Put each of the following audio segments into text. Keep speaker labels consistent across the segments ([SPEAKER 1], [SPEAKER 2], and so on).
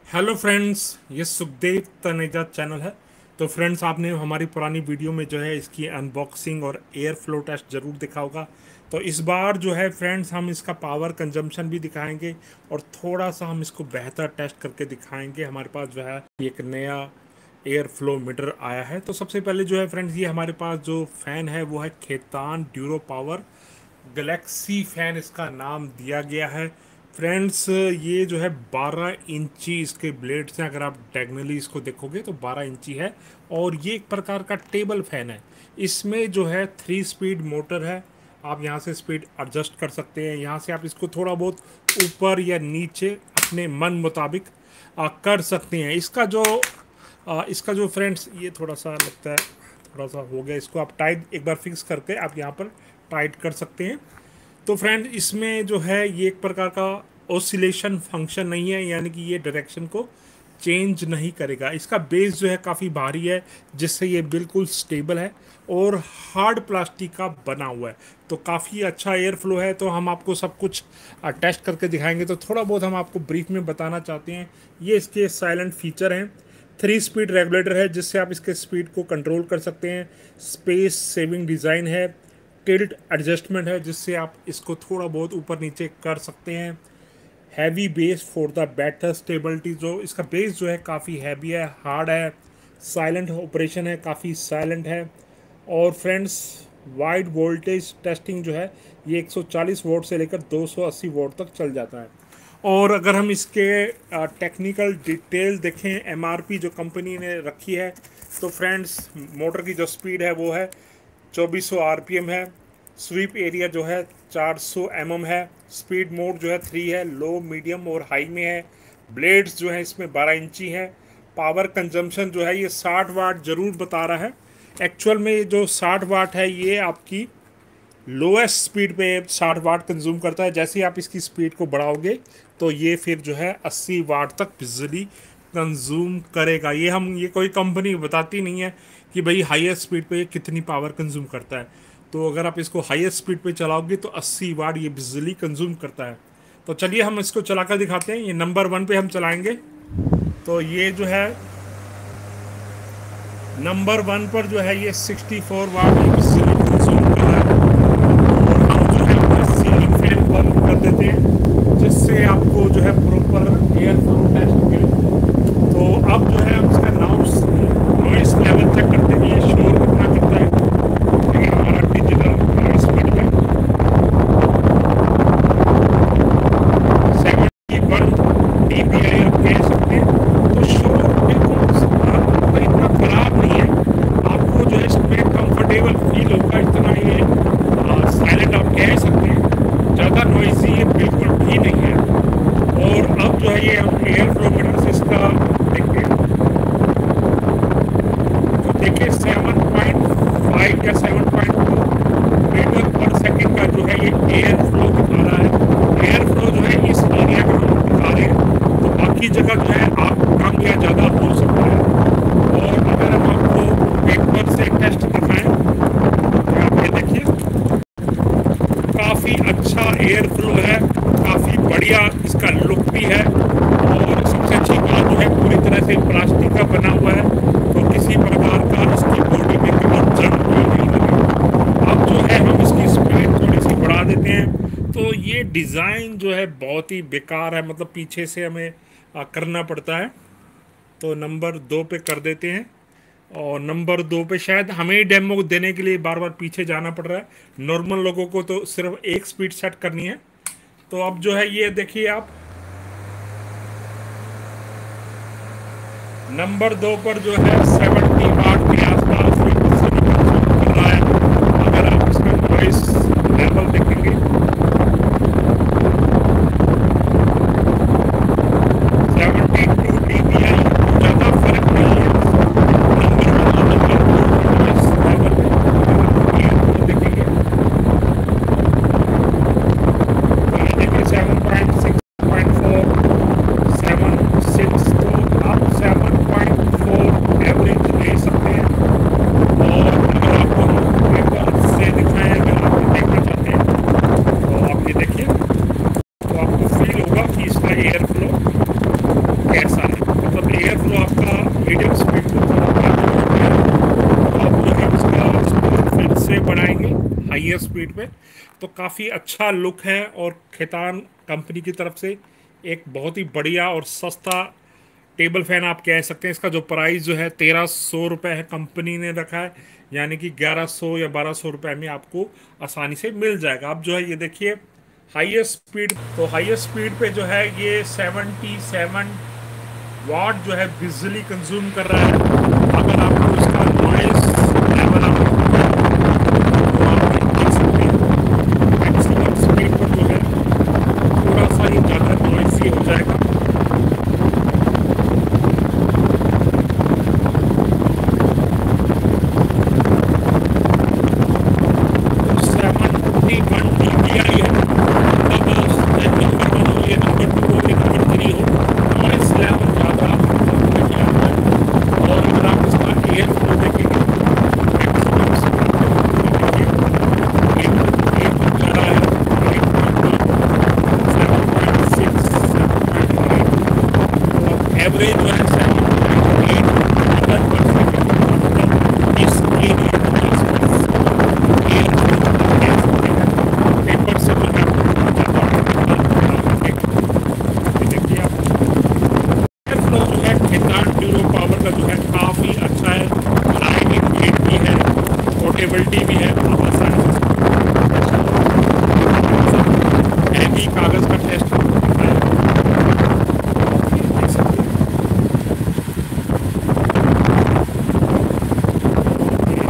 [SPEAKER 1] Hello friends, ये Sukhdev Taneja channel है। तो फ्रेंड्स, आपने हमारी पुरानी वीडियो में जो है इसकी अनबॉक्सिंग और एयर फ्लो टेस्ट ज़रूर देखा होगा। तो इस बार जो है फ्रेंड्स, हम इसका पावर कंजम्पशन भी दिखाएंगे और थोड़ा सा हम इसको बेहतर टेस्ट करके दिखाएंगे। हमारे पास जो है एक नया एयर फ्लो मीटर आया है। तो सबसे पहले जो है फ्रेंड्स, ये हमारे पास जो फ़ैन है वो है Khaitan Duro Power Galaxy fan, इसका नाम दिया गया है। फ्रेंड्स, ये जो है 12 इंची इसके ब्लेड्स हैं। अगर आप डायगनली इसको देखोगे तो 12 इंची है और ये एक प्रकार का टेबल फैन है। इसमें जो है 3 स्पीड मोटर है। आप यहाँ से स्पीड एडजस्ट कर सकते हैं। यहाँ से आप इसको थोड़ा बहुत ऊपर या नीचे अपने मन मुताबिक कर सकते हैं। इसका जो फ्रेंड्स, ये थोड़ा सा लगता है थोड़ा सा हो गया। इसको आप टाइट एक बार फिक्स करके आप यहाँ पर टाइट कर सकते हैं। तो फ्रेंड, इसमें जो है ये एक प्रकार का ओसिलेशन फंक्शन नहीं है, यानी कि ये डायरेक्शन को चेंज नहीं करेगा। इसका बेस जो है काफ़ी भारी है, जिससे ये बिल्कुल स्टेबल है और हार्ड प्लास्टिक का बना हुआ है। तो काफ़ी अच्छा एयर फ्लो है। तो हम आपको सब कुछ टेस्ट करके दिखाएंगे। तो थोड़ा बहुत हम आपको ब्रीफ में बताना चाहते हैं। ये इसके साइलेंट फीचर हैं। 3 स्पीड रेगुलेटर है, जिससे आप इसके स्पीड को कंट्रोल कर सकते हैं। स्पेस सेविंग डिज़ाइन है। टिल्ट एडजस्टमेंट है, जिससे आप इसको थोड़ा बहुत ऊपर नीचे कर सकते हैं। Heavy base for the better stability, जो इसका बेस जो है काफ़ी हैवी है, हार्ड है। साइलेंट ऑपरेशन है, काफ़ी साइलेंट है। और फ्रेंड्स, वाइड वोल्टेज टेस्टिंग जो है ये 140 वोल्ट से लेकर 280 वोल्ट तक चल जाता है। और अगर हम इसके टेक्निकल डिटेल देखें, एमआरपी जो कंपनी ने रखी है, तो फ्रेंड्स, मोटर की जो स्पीड है वो है 2400 आरपीएम है। स्वीप एरिया जो है 400 mm है। स्पीड मोड जो है 3 है, लो मीडियम और हाई में है। ब्लेड्स जो है इसमें 12 इंची है। पावर कंजम्पशन जो है ये 60 वाट ज़रूर बता रहा है। एक्चुअल में ये जो 60 वाट है ये आपकी लोएस्ट स्पीड पे 60 वाट कंज्यूम करता है। जैसे ही आप इसकी स्पीड को बढ़ाओगे तो ये फिर जो है 80 वाट तक बिजली कंज्यूम करेगा। ये कोई कंपनी बताती नहीं है कि भाई हाईएस्ट स्पीड पे कितनी पावर कंज्यूम करता है। तो अगर आप इसको हाईएस्ट स्पीड पे चलाओगे तो 80 वाट ये बिजली कंज्यूम करता है। तो चलिए हम इसको चलाकर दिखाते हैं। ये नंबर 1 पे हम चलाएंगे। तो ये जो है नंबर 1 पर जो है ये 64 वाट ये बिजली कंज्यूम कर रहा है। और हम जो है अपना सीलिंग फैन बंद कर देते हैं, जिससे आपको जो है प्रॉपर एयर फ्लो टेस्ट मिले। तो अब जो है हम इसका नॉइस लेवल चेक करते हैं, ये शोर कितना है। ये हमारा डिजिटल नॉइस मीटर 71 dBi आप कह सकते हैं। तो शोर बिल्कुल इतना खराब नहीं है। आपको जो है इसमें कंफर्टेबल फील होगा। इतना ये साइलेंट आप कह सकते हैं। ज़्यादा नॉइजी ये बिल्कुल भी नहीं है। और अब जो है ये हम एयर फ्लो मीटर से इसका देखते हैं। तो देखिए 7.5 या 7.2 मीटर पर सेकंड का जो है ये एयर फ्लो दिखा रहा है। एयर फ्लो जो है इस एरिया में हम दिखा रहे हैं, तो बाकी जगह जो है आप कम या ज़्यादा हो सकता है। और अगर हम आपको पेपर से टेस्ट दिखाएं तो आप ये देखिए, काफ़ी अच्छा एयर फ्लो है, काफ़ी बढ़िया इसका लुक भी है। और सबसे अच्छी बात जो है पूरी तरह से प्लास्टिक का बना हुआ है, तो किसी प्रकार का इसकी बॉडी में कोई जंग नहीं लगे। अब जो है हम इसकी स्पीड थोड़ी सी बढ़ा देते हैं। तो ये डिज़ाइन जो है बहुत ही बेकार है, मतलब पीछे से हमें करना पड़ता है। तो नंबर 2 पे कर देते हैं। और नंबर 2 पे शायद हमें डेमो देने के लिए बार बार पीछे जाना पड़ रहा है। नॉर्मल लोगों को तो सिर्फ एक स्पीड सेट करनी है। तो अब जो है ये देखिए, आप नंबर 2 पर जो है 70 वाट के आसपास कर रहा है। अगर आप इसका नॉइस लेवल देखेंगे, 72 dBi, ज़्यादा फर्क नहीं है नंबर 1 और नंबर 2 नॉइस लेवल में। ये देखेंगे, ये देखिए 7.6.4 7.6। तो आप 7.4 एवरेज ले सकते हैं। हाईएस्ट स्पीड पे। तो काफ़ी अच्छा लुक है और खेतान कंपनी की तरफ से एक बहुत ही बढ़िया और सस्ता टेबल फैन आप कह सकते हैं। इसका जो प्राइस जो है 1300 रुपये है, कंपनी ने रखा है, यानी कि 1100 या 1200 रुपये में आपको आसानी से मिल जाएगा। अब जो है ये देखिए हाईएस्ट स्पीड, तो हाईएस्ट स्पीड पे जो है ये 77 वाट जो है बिजली कंज्यूम कर रहा है। अगर आपको इसका नॉइस लेवल आप तो आप देख सकते हैं मैक्सिमम स्पीड पर जो है थोड़ा सा ही ज़्यादा नॉइसी हो जाएगा। 71 DPI है। तब नंबर 1 हो या नंबर 2 हो या नंबर 3 हो, नॉइस लेवल ज़्यादा नहीं आता है। और अगर आप इसका एयर फ्लो देखेंगे मैक्सिमम स्पीड पर देखिए एक जा रहा है 7.6 7.5, और एवरेज जो है 7.8 मीटर पर सेकेंड। मतलब इस एरिया के आसपास एयर फ्लो कह सकते हैं। पेपर से जो है बहुत ज़्यादा देखिए आप एयर फ्लो जो है खेतान ड्यूरो पावर का जो है काफ़ी अच्छा है, लाइट वेट भी है, पोर्टेबिलिटी भी है, आप आसानी से हैवी कागज़ का टेस्ट आपको दिखाया। ये देख सकते हैं। ये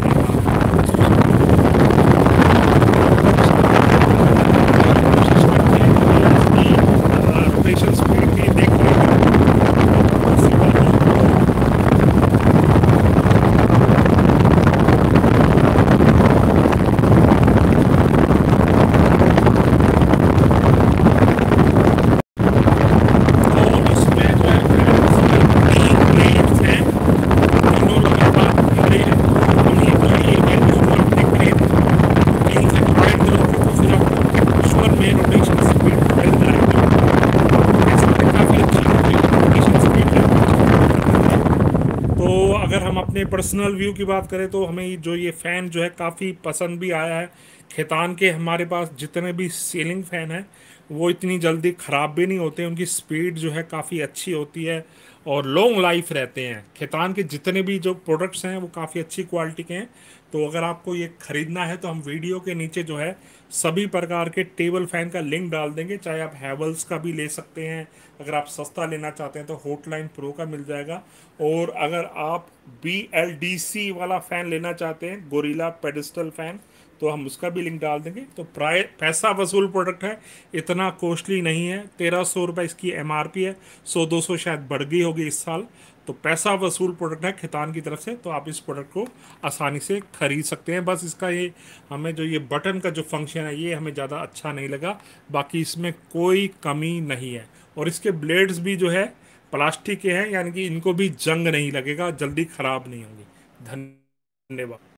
[SPEAKER 1] कोशिश करते हैं कि इसकी रोटेशन स्पीड भी देख लेंगे। इसी बात तो इसमें जो है फ्रेंड्स 3 प्लेट्स हैं, तीनों लगातार घूम रही है। हम ये जो है ये वैल्यू जो आप देख रहे हैं 3 से पॉइंट करोगे तो फिर आपको एक्चुअल में रोटेशन स्पीड मिल जाएगी। आप कह सकते हैं काफ़ी अच्छी रोटेशन स्पीड है। तो अगर हम अपने पर्सनल व्यू की बात करें तो हमें जो ये फ़ैन जो है काफ़ी पसंद भी आया है। खेतान के हमारे पास जितने भी सीलिंग फ़ैन हैं वो इतनी जल्दी ख़राब भी नहीं होते, उनकी स्पीड जो है काफ़ी अच्छी होती है और लॉन्ग लाइफ रहते हैं। खेतान के जितने भी जो प्रोडक्ट्स हैं वो काफ़ी अच्छी क्वालिटी के हैं। तो अगर आपको ये ख़रीदना है तो हम वीडियो के नीचे जो है सभी प्रकार के टेबल फैन का लिंक डाल देंगे। चाहे आप हैवल्स का भी ले सकते हैं, अगर आप सस्ता लेना चाहते हैं तो हॉटलाइन प्रो का मिल जाएगा। और अगर आप BLDC वाला फ़ैन लेना चाहते हैं, गोरिल्ला पेडिस्टल फ़ैन, तो हम उसका भी लिंक डाल देंगे। तो प्राय पैसा वसूल प्रोडक्ट है, इतना कॉस्टली नहीं है। 1300 रुपये इसकी MRP है, 100-200 शायद बढ़ गई होगी इस साल। तो पैसा वसूल प्रोडक्ट है खेतान की तरफ से, तो आप इस प्रोडक्ट को आसानी से खरीद सकते हैं। बस इसका ये हमें जो ये बटन का जो फंक्शन है ये हमें ज़्यादा अच्छा नहीं लगा, बाकी इसमें कोई कमी नहीं है। और इसके ब्लेड्स भी जो है प्लास्टिक के हैं, यानी कि इनको भी जंग नहीं लगेगा, जल्दी ख़राब नहीं होंगे। धन्यवाद।